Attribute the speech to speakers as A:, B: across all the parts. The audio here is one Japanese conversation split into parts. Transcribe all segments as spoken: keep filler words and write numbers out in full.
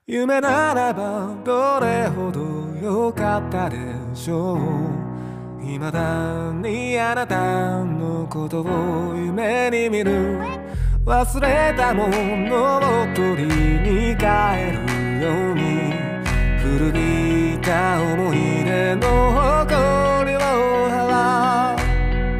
A: 夢ならばどれほど良かったでしょう。未だにあなたのことを夢に見る。忘れたものを取りに帰るように、古びた思い出の誇りを払う。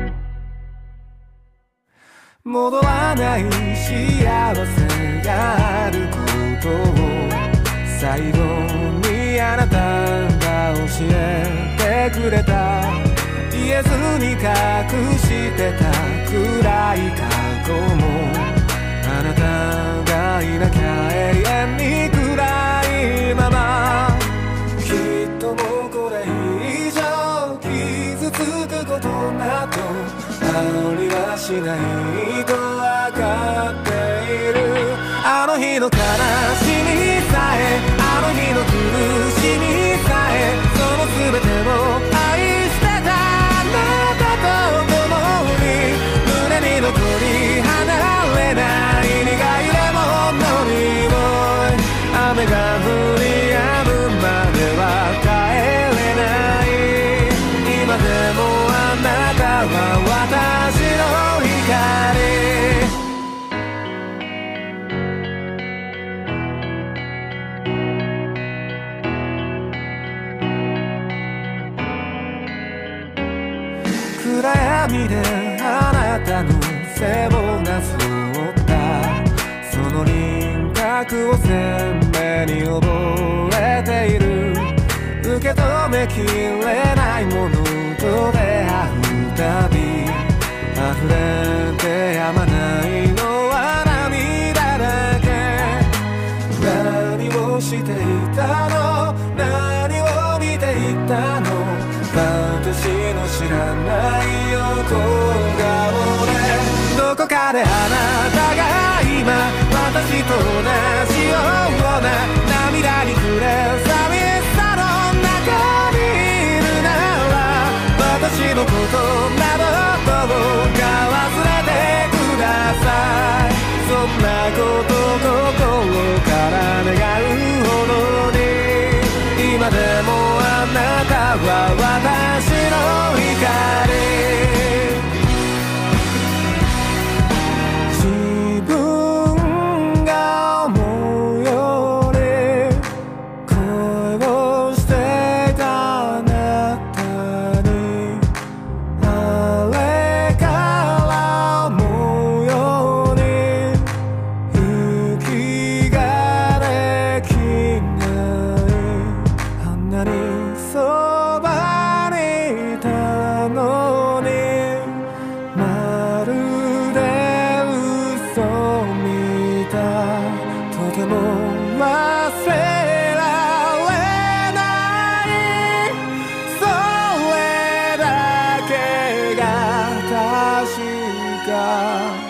A: 戻らない幸せがあることを最後にあなたが教えてくれた。言えずに隠してた暗い過去も、あなたがいなきゃ永遠に暗いまま。きっともうこれ以上傷つくことなどありはしないと分かっている。あの日の悲しみさえ、あの日の苦しみさえ、その全てを愛してたあなたと共に、胸に残り離れない苦いレモンの匂い。雨が降り止むまでは帰れない。今でもあなたは私の光。暗闇であなたの背をなぞったその輪郭を鮮明に覚えている。受け止めきれないものと出会うたび、溢れてやまないのは涙だけ。何をしていたの、何を見ていたの、私の知らない横顔で。どこかであなたが今私と同じような涙に暮れ寂しさの中にいるなら、私のことなどどうか忘れてください。そんなこと心から願うほどに、今でもあなたは私の光。自分が思うより恋をしていたあなたに、あれから思うように息ができない。あんなにそばにいたのに、まるで嘘みたい。とても忘れられない、それだけが確か。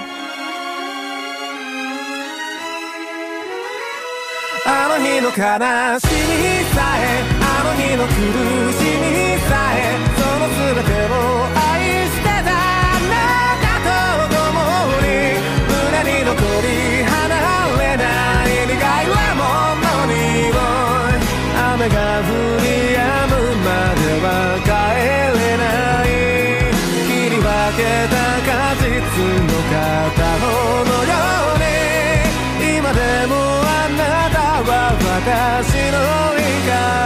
A: あの日の悲しみさえ、あの日の苦しみさえ、その全てを愛してたあなたと共に、胸に残り離れない苦いレモンの匂い。雨が降り止むまでは帰れない。切り分けた果実の片方のように、今でもあなたは私の光。